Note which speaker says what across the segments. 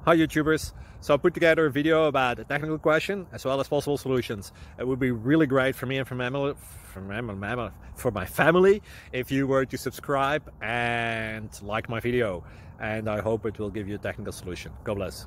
Speaker 1: Hi YouTubers! So I put together a video about a technical question as well as possible solutions. It would be really great for me and for my family if you were to subscribe and like my video, and I hope it will give you a technical solution. God bless.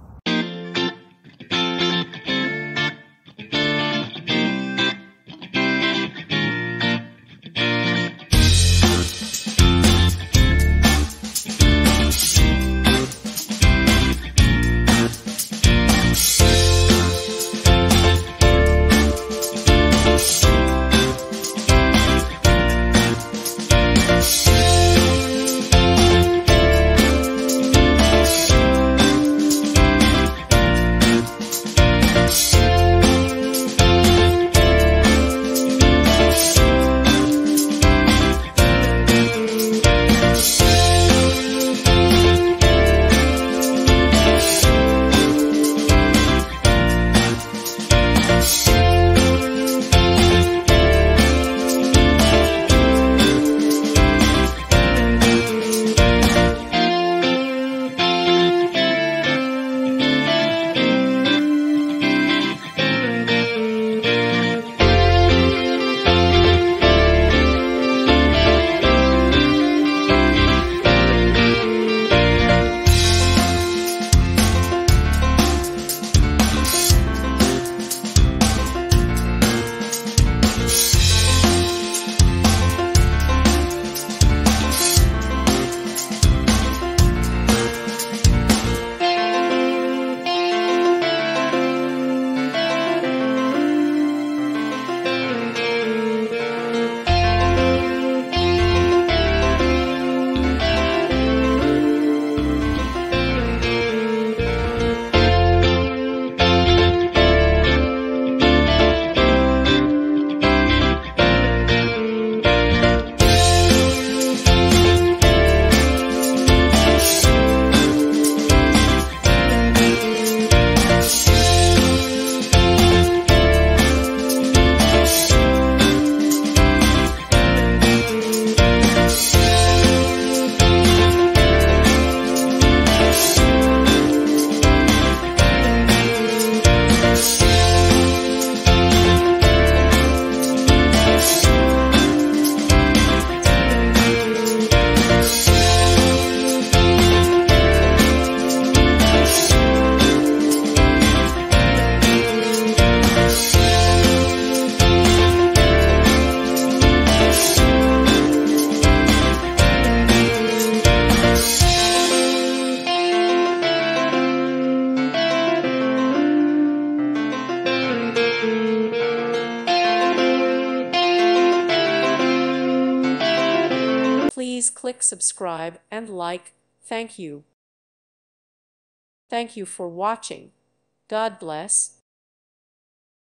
Speaker 2: Please click subscribe and like. Thank you. Thank you for watching. God bless.